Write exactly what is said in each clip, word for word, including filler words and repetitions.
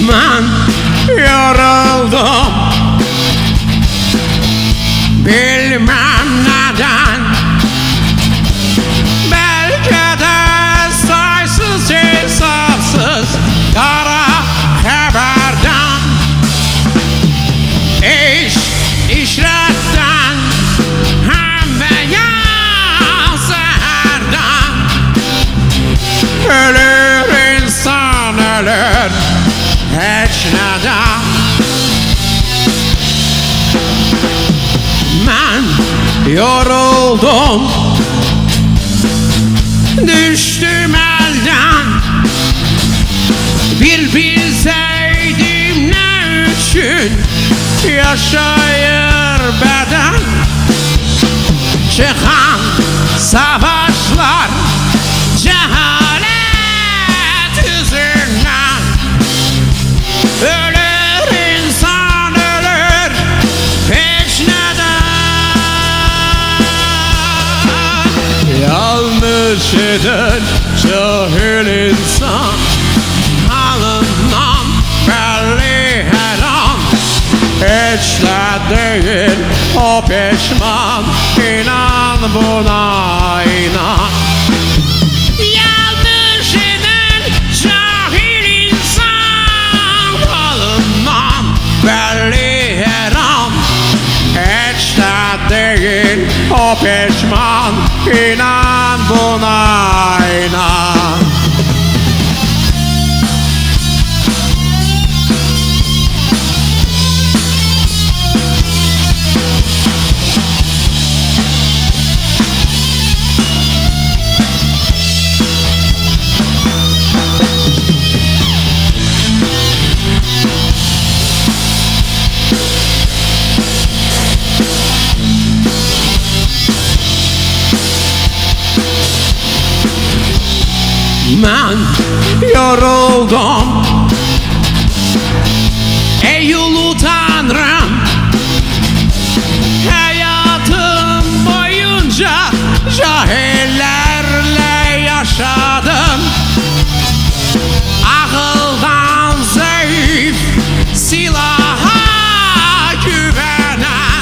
Ben yoruldum, bilmem neden. Belki de saysız hesapsız kara haberden, iş işretten, hem beyaz seherden. Ölür insan ölür hiç neden. Ben yoruldum, düştüm elden. Bir bilseydim ne için yaşayır beden. Çıkan savaşlar cehalet yüzünden. Ölür insan ölür hiç neden. Yanlış eden cahil insan halından belli her an. Hiç de değil o pişman, inan buna inan. Yanlış eden cahil insan halından belli her an. Hiç de değil o pişman, inan buna inan. Ben yoruldum, ey ulu Tanrım. Hayatım boyunca cahillerle yaşadım. Akıldan zayıf, silaha güvenen.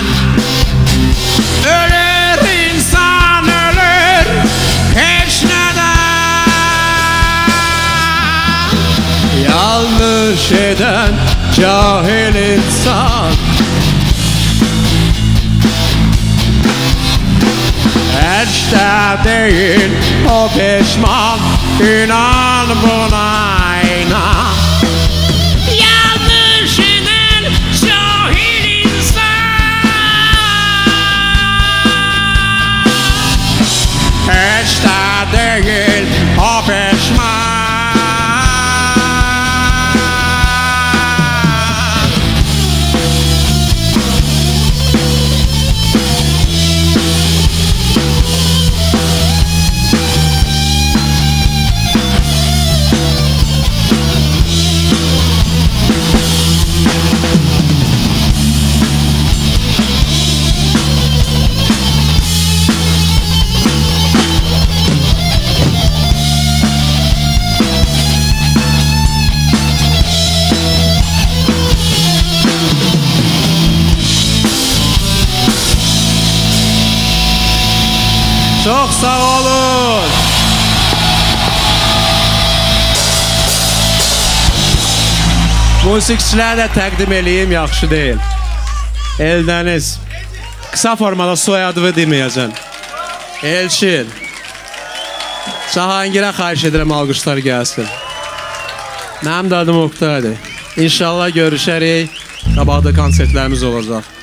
Ölür insan ölür hiç neden. Yanlış eden cahil insan hiç de değil o pişman, inan buna inan. Yanlış eden cahil insan hiç de değil o pişman. Çok sağ olun. Musiqiçilərə də təqdim eləyim, yaxşı deyil. Eldəniz. Kısa formada soyadını deməyəcəm. Elçin. Cahangirə xahiş edirəm, alqışlar gəlsin. Mənim də adım Oktaydır. İnşallah görüşərik. Qabaqda konsertlərimiz olacaq.